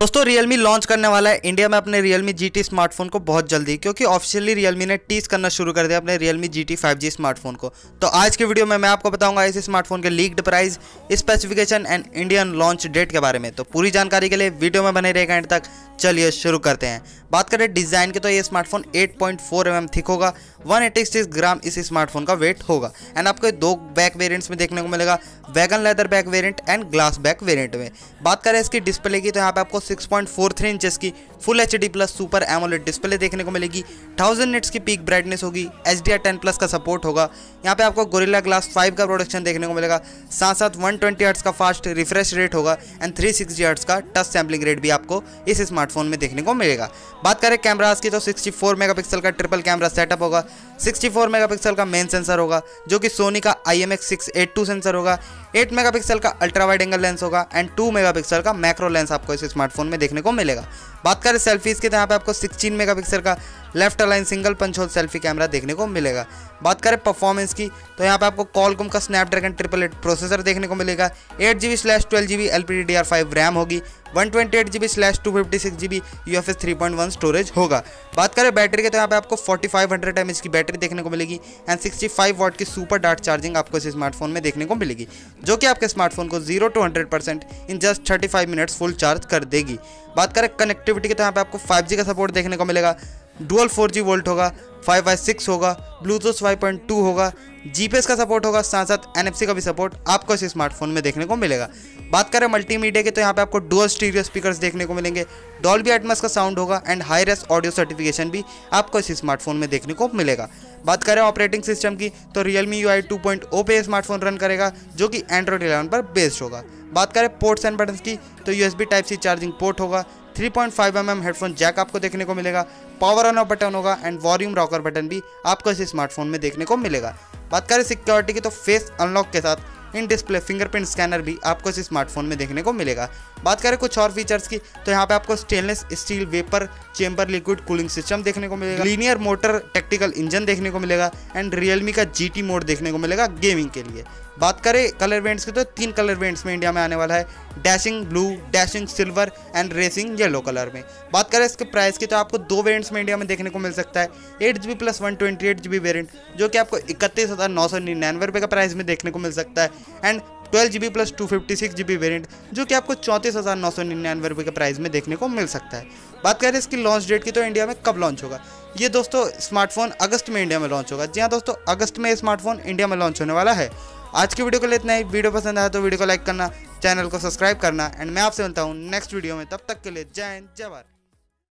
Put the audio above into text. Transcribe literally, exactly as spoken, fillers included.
दोस्तों Realme launch करने वाला है इंडिया में अपने Realme जी टी स्मार्टफोन को बहुत जल्दी, क्योंकि ऑफिशियली Realme ने टीज करना शुरू कर दिया अपने Realme G T five G smartphone को। तो आज के वीडियो में मैं आपको बताऊंगा इस स्मार्टफोन के leaked price, specification and Indian launch date के बारे में। तो पूरी जानकारी के लिए वीडियो में बने रहेगा एंड तक। चलिए शुरू करते हैं। बात करें डिज़ाइन की तो ये smartphone eight point four M M thick होगा, वन एटी सिक्स ग्राम इस स्मार्टफोन का वेट होगा एंड आपको दो बैक वेरिएंट्स में देखने को मिलेगा, vegan leather back variant and glass back variant में। बात करें इसकी डिस्प्ले की तो यहाँ पे आपको six point four three inches की full H D plus super AMOLED display देखने को मिलेगी, थाउजेंड निट्स की पीक ब्राइटनेस होगी, H D R ten plus का सपोर्ट होगा। यहाँ पे आपको गोरिल्ला ग्लास फाइव का प्रोडक्शन देखने को मिलेगा, साथ साथ वन ट्वेंटी हर्ट्ज का फास्ट रिफ्रेश रेट होगा एंड थ्री सिक्सटी हर्ट्ज का टच सैम्पलिंग रेट भी आपको इस स्मार्टफोन में देखने को मिलेगा। बात करें कैमरास की तो सिक्सटी फोर मेगापिक्सल का ट्रिपल कैमरा सेटअप होगा, सिक्सटी फोर मेगापिक्सल का मेन सेंसर होगा जो कि सोनी का I M X six eight two sensor होगा, एट मेगापिक्सल का अल्ट्रा वाइड एंगल लेंस होगा एंड टू मेगापिक्सल का मैक्रो लेंस आपको इस स्मार्टफोन में देखने को मिलेगा। बात करें सेल्फीज की तो यहाँ पे आपको सिक्सटीन मेगापिक्सल का left align single punch hole selfie camera देखने को मिलेगा। बात करें परफॉर्मेंस की तो यहाँ पे आपको कॉलकॉम का स्नैपड्रैगन ट्रिपल एट प्रोसेसर देखने को मिलेगा, eight G B slash twelve G B L P D D R five RAM होगी, one twenty eight G B slash two fifty six G B U F S three point one storage होगा। बात करें battery के तो यहाँ पे आपको forty five hundred M H की बैटरी देखने को मिलेगी एंड सिक्सटी फाइव वॉट की सुपर डार्ट चार्जिंग आपको इस स्मार्टफोन में देखने को मिलेगी, जो कि आपके स्मार्टफोन को zero to hundred percent in just thirty five minutes full charge कर देगी। बात करें कनेक्टिविटी के तो यहाँ पे आपको फाइव जी का सपोर्ट देखने को मिलेगा, डुअल फोर जी वोल्ट होगा, फाइव बाई सिक्स होगा, ब्लूटूथ फाइव पॉइंट टू होगा, जी पी एस का सपोर्ट होगा, साथ साथ एन एफ सी का भी सपोर्ट आपको इस स्मार्टफोन में देखने को मिलेगा। बात करें मल्टीमीडिया के तो यहाँ पे आपको डुअल स्टीरियो स्पीकर्स देखने को मिलेंगे, डॉल्बी एटमॉस का साउंड होगा and high res audio certification भी आपको इस स्मार्टफोन में देखने को मिलेगा। बात करें ऑपरेटिंग सिस्टम की तो Realme U I two point O पे स्मार्टफोन रन करेगा जो कि एंड्रॉइड इलेवन पर बेस्ड होगा। बात करें पोर्ट्स एंड बटन्स की तो U S B type C charging port होगा, three point five M M headphone jack आपको देखने को मिलेगा, पावर ऑन ऑफ बटन होगा एंड वॉल्यूम रॉकर बटन भी आपको इस स्मार्टफोन में देखने को मिलेगा। बात करें सिक्योरिटी की तो फेस अनलॉक के साथ इन डिस्प्ले फिंगरप्रिंट स्कैनर भी आपको इस स्मार्टफोन में देखने को मिलेगा। बात करें कुछ और फीचर्स की तो यहाँ पे आपको stainless steel vapour chamber liquid cooling system देखने को मिलेगा, लीनियर मोटर टेक्टिकल इंजन देखने को मिलेगा एंड Realme का जी टी मोड देखने को मिलेगा गेमिंग के लिए। बात करें कलर वेरिएंट्स की तो तीन कलर वेरिएंट्स में इंडिया में आने वाला है, dashing blue, dashing silver and racing yellow colour में। बात करें इसके प्राइस की तो आपको दो वेरिएंट्स में इंडिया में देखने को मिल सकता है, eight G B plus one twenty eight G B variant जो कि आपको इकतीस हज़ार नौ सौ निन्यानवे रुपये का प्राइस में देखने को मिल सकता है and twelve G B plus two fifty six G B variant जो कि आपको चौंतीस हज़ार नौ सौ निन्यानवे रुपये के प्राइस में देखने को मिल सकता है। बात करें इसकी लॉन्च डेट की तो इंडिया में कब लॉन्च होगा, ये दोस्तों स्मार्टफोन अगस्त में इंडिया में लॉन्च होगा। जी हाँ दोस्तों, अगस्त में स्मार्टफोन इंडिया में लॉन्च होने वाला है। आज की वीडियो को लिए इतना ही। वीडियो पसंद आया तो वीडियो को लाइक करना, चैनल को सब्सक्राइब करना एंड मैं आपसे मिलता हूँ नेक्स्ट वीडियो में। तब तक के लिए जय हिंद, जय भारत।